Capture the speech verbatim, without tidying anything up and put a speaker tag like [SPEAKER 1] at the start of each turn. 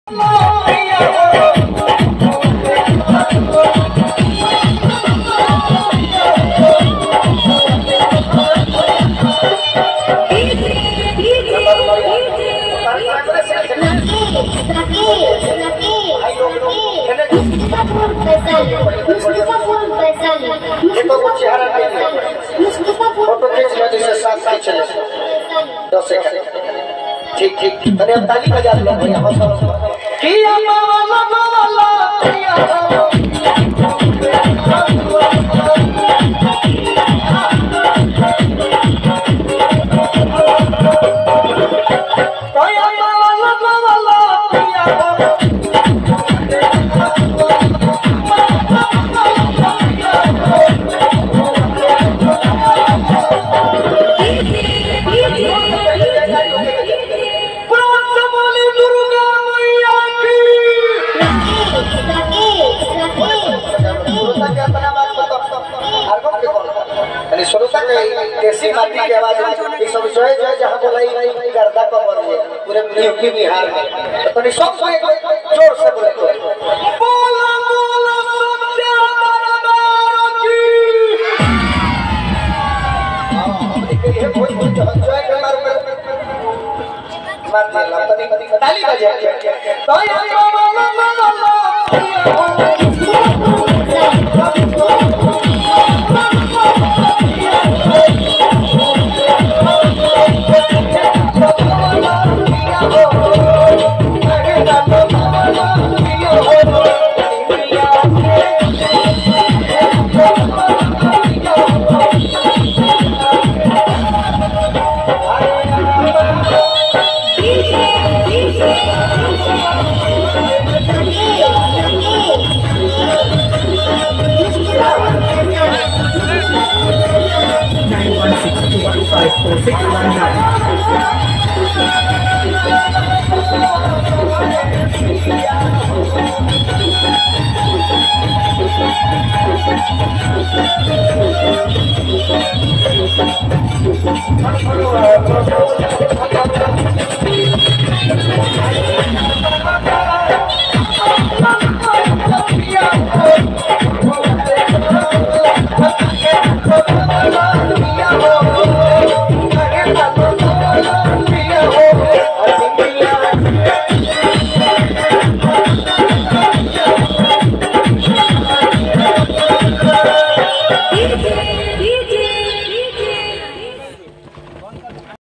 [SPEAKER 1] ठीक ठीक अरे अब ताली बजा लो भैया हौसला किया माला माला किया देसी माटी की आवाज इस सब जो है जो जहां बोलाई गर्दा कवर है पूरे यूपी बिहार में तो नहीं सब से जोर से बोले बोला बोला सच्चा दरबार की हां ये कोई कोई जो है के मार मार ताली बजे तो